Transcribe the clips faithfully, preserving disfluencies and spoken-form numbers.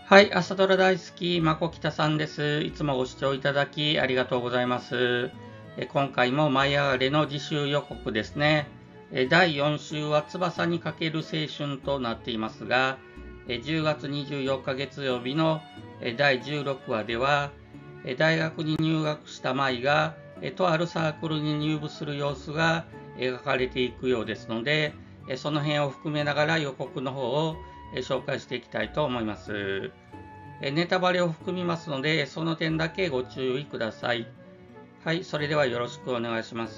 はい、朝ドラ大好き、まこきたさんです。いつもご視聴いただきありがとうございます。え今回も舞い上がれの次週予告ですね。えだいよん週は翼にかける青春となっていますが、えじゅうがつにじゅうよっか月曜日のえだいじゅうろくわでは、え大学に入学した舞がえとあるサークルに入部する様子が描かれていくようですので、えその辺を含めながら予告の方を紹介していきたいと思います。ネタバレを含みますので、その点だけご注意ください。はい、それではよろしくお願いします。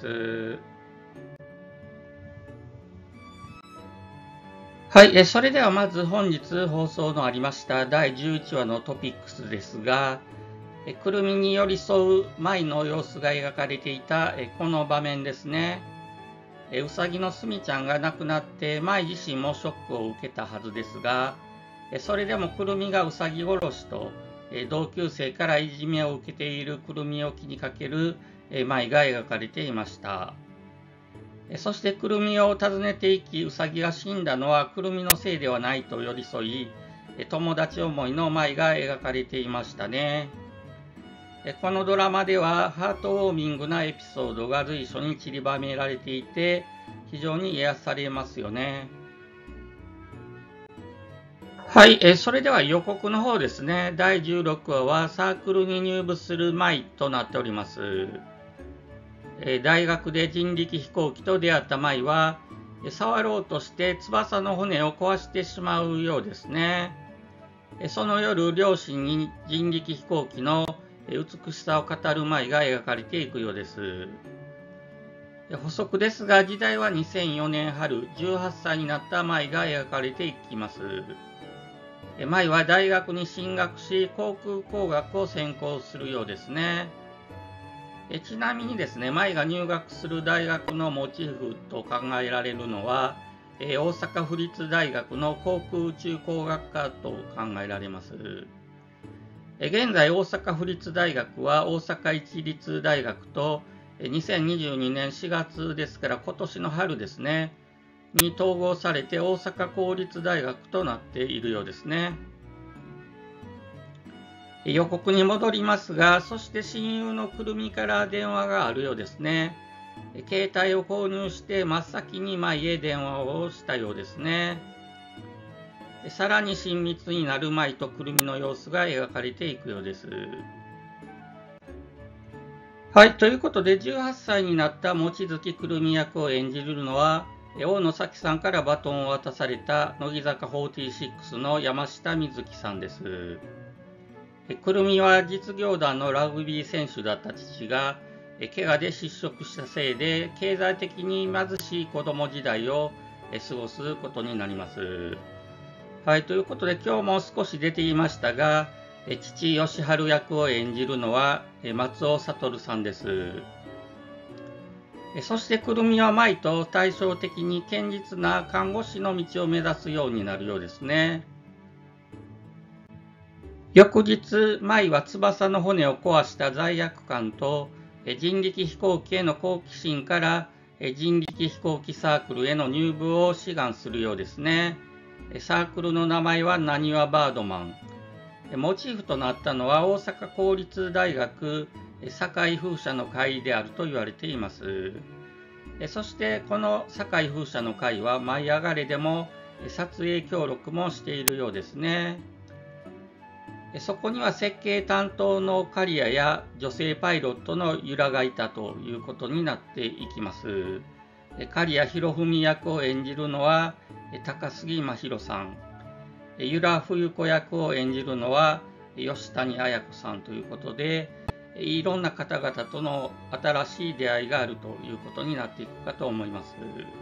はい、それではまず本日放送のありましただいじゅういちわのトピックスですが、くるみに寄り添う舞の様子が描かれていたこの場面ですね。うさぎのすみちゃんが亡くなって舞自身もショックを受けたはずですが、それでもくるみがうさぎ殺しと同級生からいじめを受けているくるみを気にかける舞が描かれていました。そしてくるみを訪ねていき、うさぎが死んだのはくるみのせいではないと寄り添い、友達思いの舞が描かれていましたね。このドラマではハートウォーミングなエピソードが随所に散りばめられていて、非常に癒されますよね。はい、えそれでは予告の方ですね。だいじゅうろくわはサークルに入部する舞となっております。え大学で人力飛行機と出会った舞は、触ろうとして翼の骨を壊してしまうようですね。その夜、両親に人力飛行機の美しさを語る舞が描かれていくようです。補足ですが、時代はにせんよねん春、じゅうはっさいになった舞が描かれていきます。舞は大学に進学し、航空工学を専攻するようですね。えちなみにですね、舞が入学する大学のモチーフと考えられるのは、え大阪府立大学の航空宇宙工学科と考えられます。え現在、大阪府立大学は大阪市立大学とにせんにじゅうにねんしがつですから今年の春ですね、に統合されて大阪公立大学となっているようですね。予告に戻りますが、そして親友のくるみから電話があるようですね。携帯を購入して真っ先に舞へ電話をしたようですね。さらに親密になる舞とくるみの様子が描かれていくようです。はい、ということでじゅうはっさいになった望月くるみ役を演じるのは、大野咲さんからバトンを渡された乃木坂フォーティーシックスの山下美月さんです。くるみは実業団のラグビー選手だった父が、怪我で失職したせいで、経済的に貧しい子供時代を過ごすことになります。はい、ということで今日も少し出ていましたが、父義治役を演じるのは松尾悟さんです。そしてくるみは舞と対照的に堅実な看護師の道を目指すようになるようですね。翌日、舞は翼の骨を壊した罪悪感と人力飛行機への好奇心から人力飛行機サークルへの入部を志願するようですね。サークルの名前はなにわバードマン。モチーフとなったのは大阪公立大学堺風車の会であると言われています。そしてこの堺風車の会は舞い上がれでも撮影協力もしているようですね。そこには設計担当の刈谷や女性パイロットの由良がいたということになっていきます。刈谷博文役を演じるのは高杉真宙さん。由良冬子役を演じるのは吉谷綾子さんということで、いろんな方々との新しい出会いがあるということになっていくかと思います。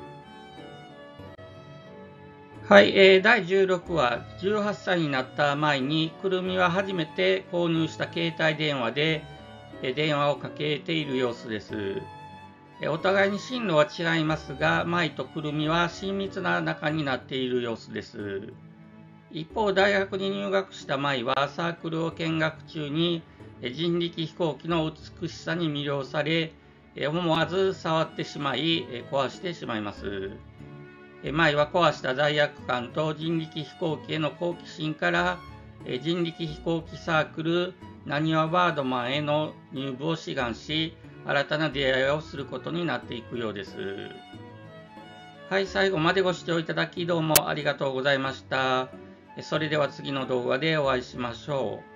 はい、えー、だいじゅうろくわ、じゅうはっさいになった舞に、くるみは初めて購入した携帯電話で、えー、電話をかけている様子です。えー、お互いに進路は違いますが、舞とくるみは親密な仲になっている様子です。一方、大学に入学した舞はサークルを見学中に人力飛行機の美しさに魅了され、思わず触ってしまい壊してしまいます。舞は壊した罪悪感と人力飛行機への好奇心からえ人力飛行機サークルなにわバードマンへの入部を志願し、新たな出会いをすることになっていくようです。はい、最後までご視聴いただきどうもありがとうございました。それでは次の動画でお会いしましょう。